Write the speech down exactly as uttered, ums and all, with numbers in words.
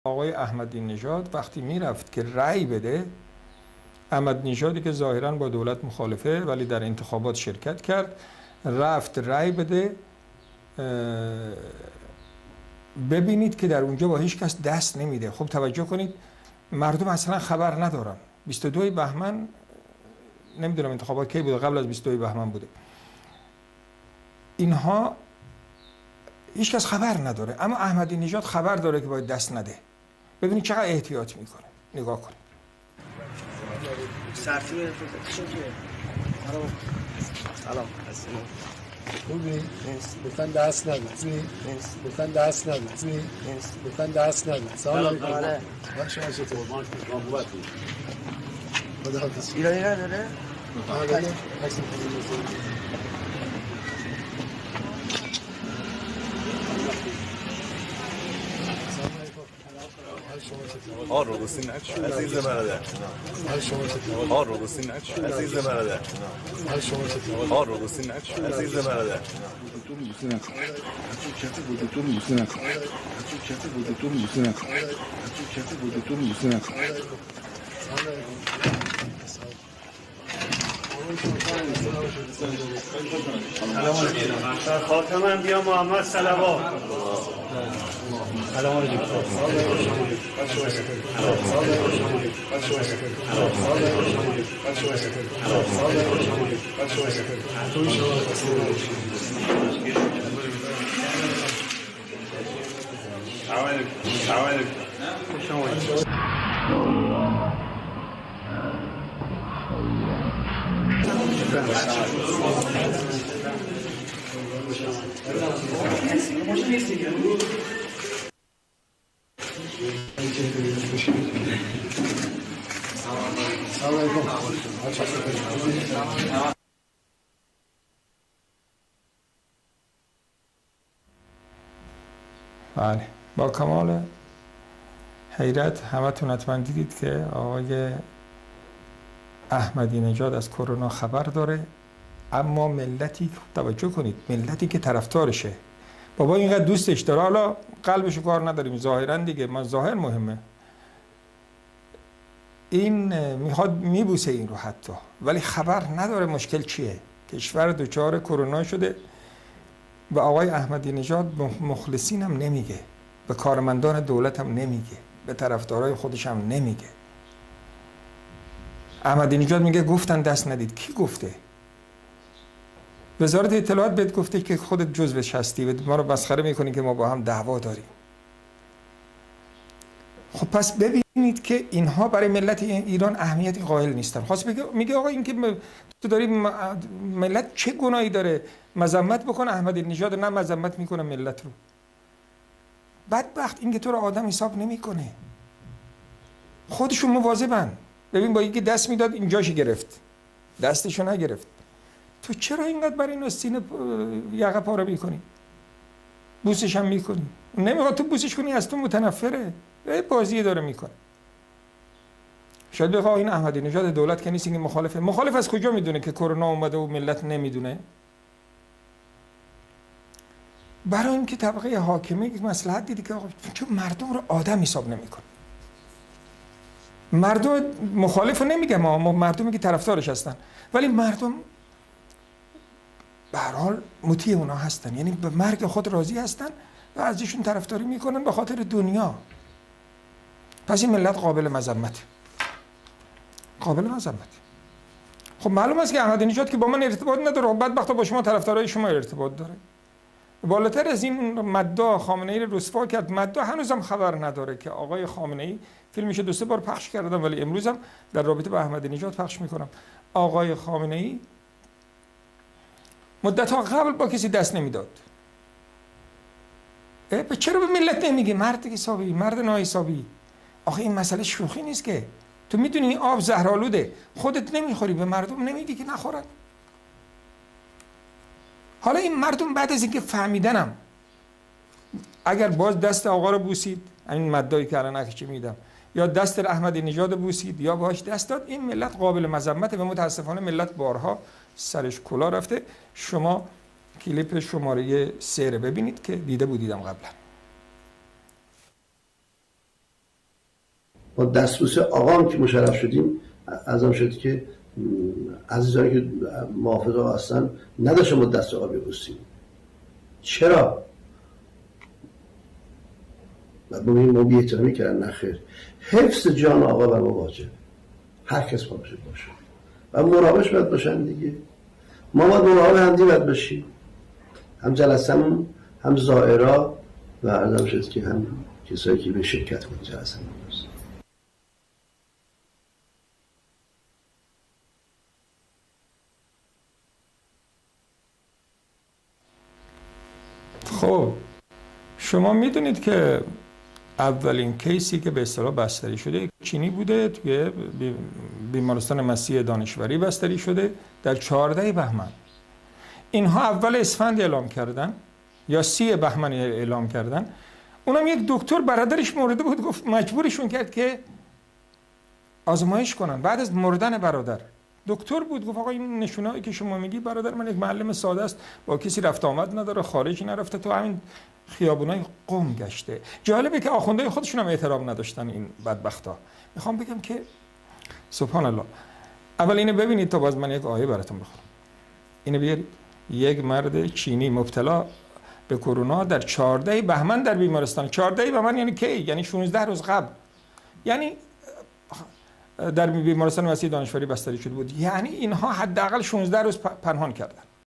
آقای احمدی نژاد وقتی میرفت که رأی بده، احمدی نژادی که ظاهراً با دولت مخالفه ولی در انتخابات شرکت کرد، رفت رأی بده، ببینید که در اونجا با هیچ کس دست نمیده. خب توجه کنید، مردم اصلا خبر ندارن. بیست و دوم بهمن، نمیدونم انتخابات کی بوده، قبل از بیست و دوم بهمن بوده، اینها هیچ کس خبر نداره، اما احمدی نژاد خبر داره که باید دست نده. ببینید چقدر احتیاط میکنه. نگاه کنید. سلام. خوبی؟ لطفاً دست نده. لطفاً دست نده. لطفاً دست نده. سلام علیکم. من شما چطور؟ خدا حافظ. ایرانی نداره؟ آره بده. ها رو بسین نچ عزیز برادر ها رو بسین نچ عزیز برادر ها رو بسین نچ عزیز برادر خاتم انبیا محمد صلوات. سلام علیکم. بله، با کمال حیرت همتون حتما دیدید که آقای احمدی نژاد از کرونا خبر داره، اما ملتی، توجه کنید، ملتی که طرفدارشه، بابا اینقدر دوستش داره، حالا قلبشو کار نداریم، ظاهرا دیگه، ما ظاهر مهمه، این میخواد میبوسه این رو حتی، ولی خبر نداره مشکل چیه. کشور دچار کرونا شده و آقای احمدی نژاد مخلصین هم نمیگه، به کارمندان دولت هم نمیگه، به طرفدارای خودش هم نمیگه. احمدی نژاد میگه گفتن دست ندید. کی گفته؟ وزارت اطلاعات بهت گفته که خودت جزوش هستی، ما رو مسخره میکنی که ما با هم دعوا داریم. خب پس ببینید که اینها برای ملت ایران اهمیتی قائل نیستن. خواست بگه، میگه آقا این که تو داری ملت چه گناهی داره مذمت بکنه احمدی نژاد، نه مذمت میکنه ملت رو. بدبخت این که تو رو آدم حساب نمیکنه. خودشون مواظبن. ببین با اینکه دست میداد اینجاشو گرفت، دستشو نگرفت. تو چرا اینقدر برای این سینه یقه پاره میکنی؟ بوسش هم میکنی. نمیخواد تو بوسش کنی، از تو متنفره. بازی داره میکنه. شاید بخواه این احمدی نژاد دولت که نیست، این مخالفه. مخالف از کجا میدونه که کرونا اومده و ملت نمیدونه؟ برای اینکه طبقه حاکمه مصلحت دیدی که آقا چون مردم رو آدم حساب نمیکنه. مردم مخالف رو نمیگم، ما مردمی که طرفدارش هستن، ولی مردم به هر حال مطیع اونا هستن، یعنی به مرگ خود راضی هستن و ازشون طرفداری میکنن به خاطر دنیا. پس این ملت قابل مذمت، قابل مذمت. خب معلوم است که احمدی نژاد که با من ارتباط نداره، بدبختا با شما طرفدارای شما ارتباط داره. بالاتر از این مدعا خامنه ای رو رسوا کرد. مدعا هنوزم خبر نداره که آقای خامنه ای، فیلمش دو سه بار پخش کردم ولی امروز هم در رابطه با احمدی نژاد پخش میکنم. آقای خامنه ای مدت ها قبل با کسی دست نمیداد. چرا به ملت نمیگه؟ مرد حسابی، مرد ناحسابی. آخه این مسئله شوخی نیست که. تو میدونی این آب زهرآلوده، خودت نمیخوری، به مردم نمیگی که نخورن. حالا این مردم بعد از اینکه فهمیدنم، اگر باز دست آقا رو بوسید، این مدعایی که الان نکشه میدم، یا دست احمدی نژاد بوسید یا باهاش دست داد، این ملت قابل مذمته و متاسفانه ملت بارها سرش کلا رفته. شما کلیپ شماره سه رو ببینید که دیده بودیدم قبلا. با دستبوس آقام که مشرف شدیم ازم شد که عزیزانی که محافظ آقا هستن نداشتن ما دست آقا ببوسیم. چرا؟ بعد ما میگیم ما بی احترامی کردن. نخیر، حفظ جان آقا بر ما واجب، هر کس باشه باشه و مراقبش باید باشن دیگه. ما باید مراقب همدی باید باشیم، هم جلسمون هم زائرا و عرضم شد که هم کسایی که به شرکت کنید جلسمون. خب شما میدونید که اولین کیسی که به اصطلاح بستری شده یک چینی بوده، توی بیمارستان مسیح دانشوری بستری شده در چهارده بهمن. اینها اول اسفند اعلام کردن یا سی بهمن اعلام کردن. اونم یک دکتر برادرش مرده بود، گفت مجبورشون کرد که آزمایش کنن. بعد از مردن برادر، دکتر بود، گفت آقا این نشونهایی که شما میگی برادر من یک معلم ساده است، با کسی رفت آمد نداره، خارجی نرفته، تو همین خیابونای قم گشته. جالبه که آخوندهای خودشون هم احترام نداشتن این بدبختا. میخوام بگم که سبحان الله. اول اینو ببینید تا باز من یک آیه براتون بخونم. اینو بیارید. یک مرد چینی مبتلا به کرونا در چهارده بهمن در بیمارستان. چهارده بهمن یعنی کی؟ یعنی شانزده روز قبل. یعنی در بیمارستان مسیح دانشوری بستری شده بود. یعنی اینها حداقل شانزده روز پنهان کردن.